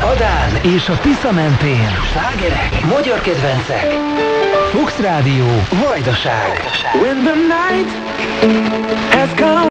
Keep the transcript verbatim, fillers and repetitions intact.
Adán és a Tisza mentén. Slágerek, magyar kedvencek. Fox Rádió, Vajdaság. When the night has come